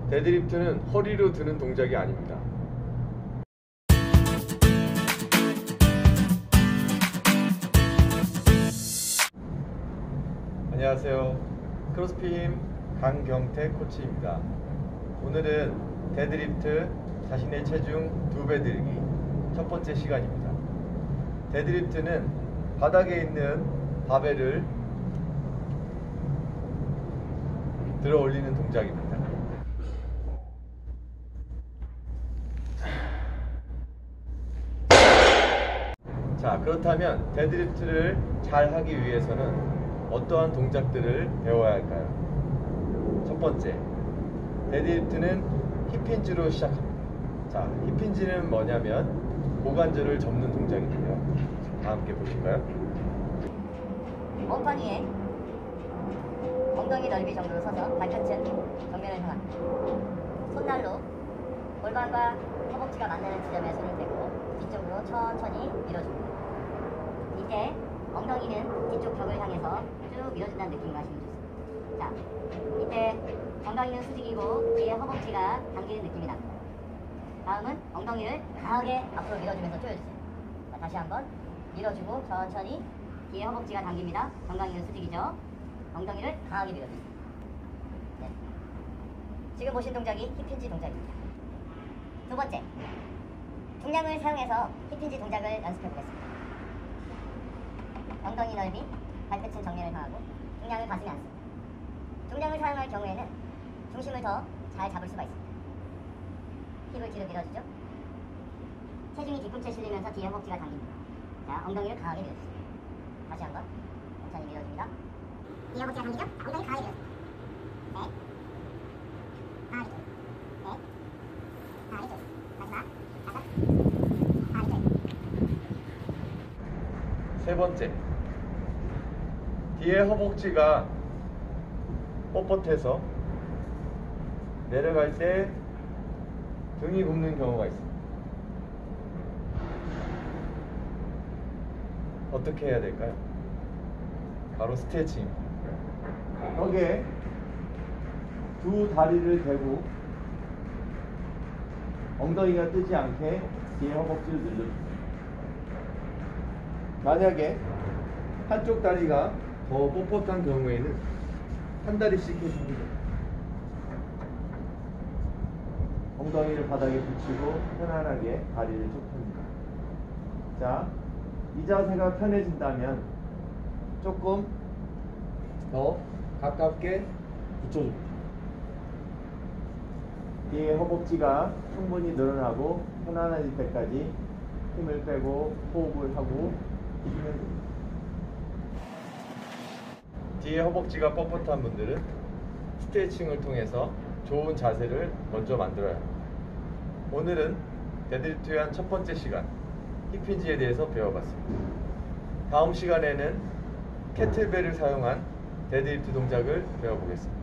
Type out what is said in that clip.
데드리프트는 허리로 드는 동작이 아닙니다. 안녕하세요. 크로스핏 강경태 코치입니다. 오늘은 데드리프트 자신의 체중 2배 들기 첫 번째 시간입니다. 데드리프트는 바닥에 있는 바벨을 들어 올리는 동작입니다. 자, 그렇다면 데드리프트를 잘 하기 위해서는 어떠한 동작들을 배워야 할까요? 첫 번째, 데드리프트는 힙힌지로 시작합니다. 자, 힙힌지는 뭐냐면 고관절을 접는 동작인데요. 다 함께 보실까요? 몸판 위에 엉덩이 넓이 정도로 서서 발끝은 정면을 향합니다. 손날로 골반과 허벅지가 만나는 지점에 손을 대고 뒤쪽으로 천천히 밀어줍니다. 이때 엉덩이는 뒤쪽 벽을 향해서 쭉 밀어준다는 느낌을 하시면 좋습니다. 자, 이때 엉덩이는 수직이고 뒤에 허벅지가 당기는 느낌이 납니다. 다음은 엉덩이를 강하게 앞으로 밀어주면서 조여주세요. 자, 다시 한번 밀어주고 천천히 뒤에 허벅지가 당깁니다. 엉덩이는 수직이죠. 엉덩이를 강하게 밀어주세요. 네. 지금 보신 동작이 힙힌지 동작입니다. 두 번째, 중량을 사용해서 힙힌지 동작을 연습해 보겠습니다. 엉덩이 넓이, 발끝은 정면을 향하고 중량을 가슴에 앉습니다. 중량을 사용할 경우에는 중심을 더 잘 잡을 수가 있습니다. 힙을 뒤로 밀어주죠. 체중이 뒤꿈치에 실리면서 뒤에 허벅지가 당깁니다. 자, 엉덩이를 강하게 밀어주세요. 다시 한번 천천히 밀어줍니다. 뒤에 허벅지가 당기죠? 엉덩이 강하게 밀어줍니다. 넷, 하나, 둘, 넷, 하나, 둘, 마지막, 다섯, 하나, 둘. 세 번째, 뒤에 허벅지가 뻣뻣해서 내려갈 때 등이 굽는 경우가 있습니다. 어떻게 해야 될까요? 바로 스트레칭입니다. 벽에 두 다리를 대고 엉덩이가 뜨지 않게 뒤에 허벅지를 늘려줍니다. 만약에 한쪽 다리가 더 뻣뻣한 경우에는 한 다리씩 해줍니다. 엉덩이를 바닥에 붙이고 편안하게 다리를 쭉 펴니다. 자, 이 자세가 편해진다면 조금 더 가깝게 붙여줍니다. 뒤에 허벅지가 충분히 늘어나고 편안해질 때까지 힘을 빼고 호흡을 하고 해주면 됩니다. 뒤에 허벅지가 뻣뻣한 분들은 스트레칭을 통해서 좋은 자세를 먼저 만들어야 합니다. 오늘은 데드리프트에 대한 첫 번째 시간, 힙힌지에 대해서 배워봤습니다. 다음 시간에는 캐틀벨을 사용한 데드리프트 동작을 배워보겠습니다.